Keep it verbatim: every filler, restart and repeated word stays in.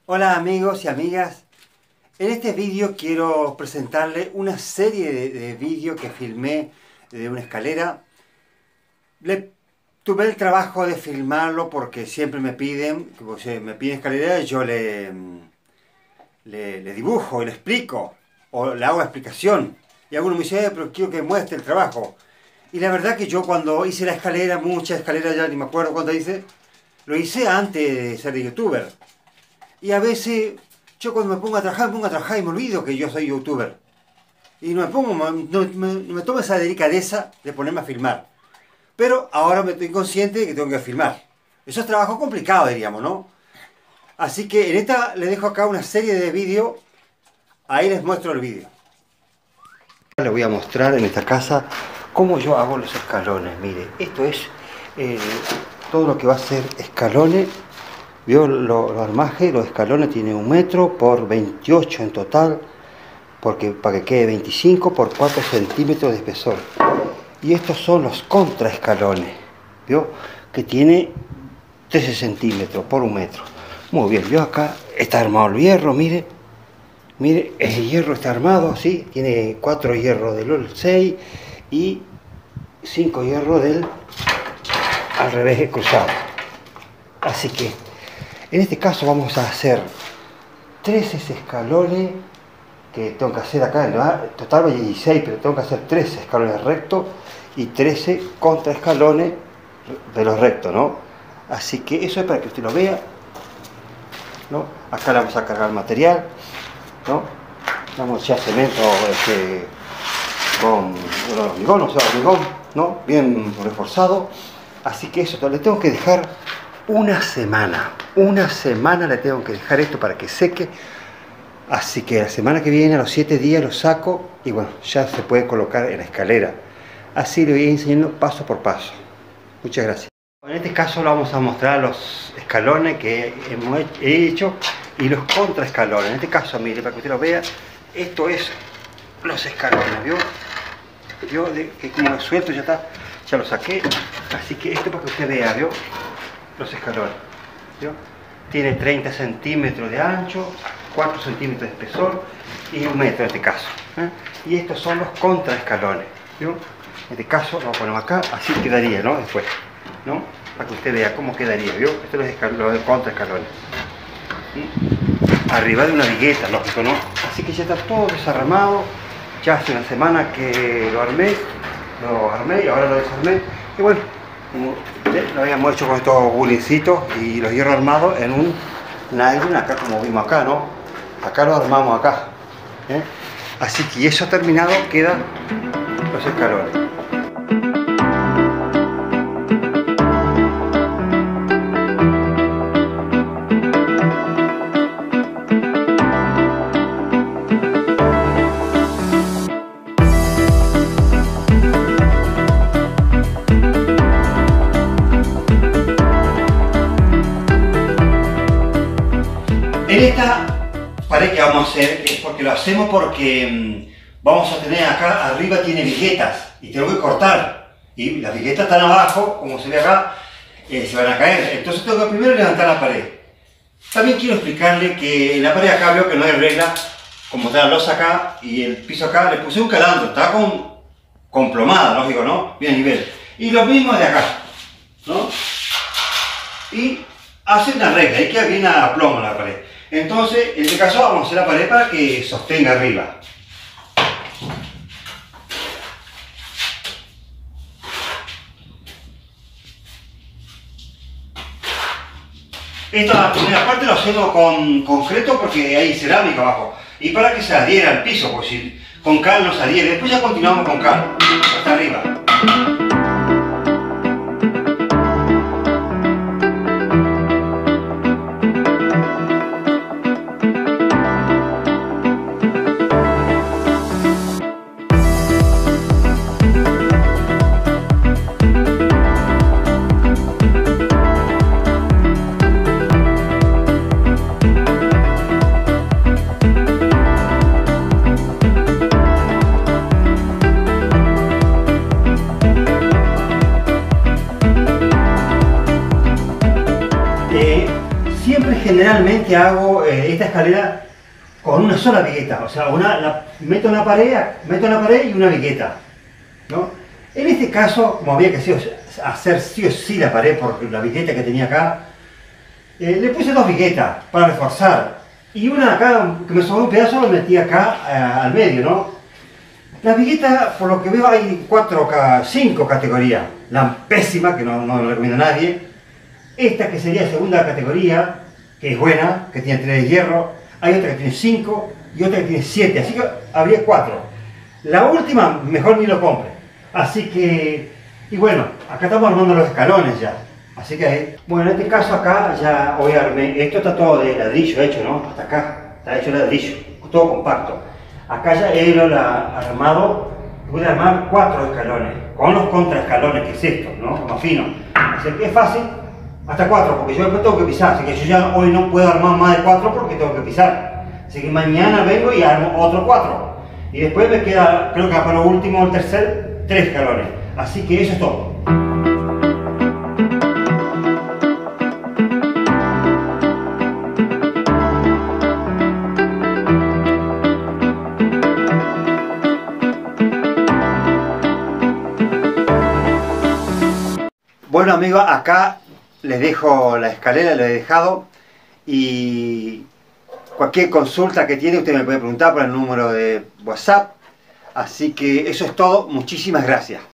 Hola amigos y amigas, en este vídeo quiero presentarles una serie de, de vídeos que filmé de una escalera. Le, tuve el trabajo de filmarlo porque siempre me piden, pues, me piden escalera y yo le, le, le dibujo y le explico o le hago explicación. Y algunos me dicen, eh, pero quiero que muestre el trabajo. Y la verdad que yo cuando hice la escalera, muchas escaleras ya ni me acuerdo cuándo hice, lo hice antes de ser youtuber. Y a veces, yo cuando me pongo a trabajar, me pongo a trabajar y me olvido que yo soy youtuber. Y no me pongo, no, no, no me tomo esa delicadeza de ponerme a filmar. Pero ahora me estoy consciente de que tengo que filmar. Eso es trabajo complicado, diríamos, ¿no? Así que en esta les dejo acá una serie de vídeos. Ahí les muestro el vídeo. Les voy a mostrar en esta casa cómo yo hago los escalones. Mire, esto es eh, todo lo que va a ser escalones. Vio los lo armajes, los escalones tienen un metro por veintiocho en total, porque para que quede veinticinco por cuatro centímetros de espesor. Y estos son los contraescalones, vio que tiene trece centímetros por un metro. Muy bien, vio acá está armado el hierro, mire, mire, el hierro está armado, sí, tiene cuatro hierros del seis y cinco hierros del al revés cruzado. Así que en este caso vamos a hacer trece escalones que tengo que hacer acá, en total va dieciséis, pero tengo que hacer trece escalones rectos y trece contraescalones de los rectos, ¿no? Así que eso es para que usted lo vea, ¿no? Acá le vamos a cargar material, ¿no? Vamos ya cemento este, con hormigón, o sea, hormigón, ¿no? Bien reforzado. Así que eso, le tengo que dejar una semana, una semana le tengo que dejar esto para que seque. Así que la semana que viene, a los siete días, lo saco y bueno, ya se puede colocar en la escalera. Así le voy enseñando paso por paso. Muchas gracias. En este caso le vamos a mostrar los escalones que hemos hecho y los contraescalones. En este caso, mire, para que usted lo vea, esto es los escalones, ¿vio? ¿Vio? De, que como lo suelto ya está, ya lo saqué. Así que esto para que usted vea, ¿vio? Los escalones, ¿vio? Tiene treinta centímetros de ancho, cuatro centímetros de espesor y un metro en este caso, ¿eh? Y estos son los contraescalones, ¿vio? En este caso lo ponemos acá, así quedaría, ¿no? Después, ¿no? Para que usted vea cómo quedaría, ¿vio? Estos son los, los contraescalones. ¿Mm? Arriba de una vigueta, lógico, ¿no? Así que ya está todo desarmado. Ya hace una semana que lo armé, lo armé y ahora lo desarmé. Y bueno, como lo habíamos hecho con estos bulincitos y los hierros armados en un nylon, acá como vimos acá, ¿no? Acá lo armamos acá, ¿eh? Así que eso terminado quedan los escalones. En esta pared que vamos a hacer es porque lo hacemos porque mmm, vamos a tener acá arriba tiene viguetas y tengo que cortar y las viguetas están abajo, como se ve acá, eh, se van a caer, entonces tengo que primero levantar la pared. También quiero explicarle que en la pared acá veo que no hay regla, como está la losa acá y el piso acá, le puse un calandro, está con, con plomada, lógico, ¿no? Bien a nivel. Y lo mismo de acá, ¿no? Y hace una regla, y queda bien a plomo la pared. Entonces, en este caso vamos a hacer la pared para que sostenga arriba. Esta primera parte lo hacemos con concreto porque hay cerámica abajo. Y para que se adhiera al piso, pues si con cal no se adhiere. Después ya continuamos con cal, hasta arriba. generalmente hago eh, esta escalera con una sola vigueta, o sea, una, la, meto en la pared, meto en la pared y una vigueta, ¿no? En este caso, como había que hacer sí o sí la pared por la vigueta que tenía acá, eh, le puse dos viguetas para reforzar y una acá que me sobró un pedazo lo metí acá eh, al medio, ¿no? La vigueta, por lo que veo, hay cuatro, cinco categorías. La pésima, que no, no lo recomiendo a nadie. Esta que sería segunda categoría, que es buena, que tiene tres de hierro. Hay otra que tiene cinco y otra que tiene siete, así que habría cuatro. La última, mejor ni lo compre. Así que, y bueno, acá estamos armando los escalones ya. Así que, bueno, en este caso acá ya hoy armé, esto está todo de ladrillo hecho, ¿no? Hasta acá, está hecho de ladrillo, todo compacto. Acá ya he armado, voy a armar cuatro escalones, con los contraescalones, que es esto, ¿no? Más fino. Así que es fácil, hasta cuatro, porque yo después tengo que pisar, así que yo ya hoy no puedo armar más de cuatro porque tengo que pisar. Así que mañana vengo y armo otro cuatro. Y después me queda, creo que para lo último, el tercer, tres escalones. Así que eso es todo. Bueno amigos, acá les dejo la escalera, la he dejado, y cualquier consulta que tiene usted me puede preguntar por el número de WhatsApp. Así que eso es todo, muchísimas gracias.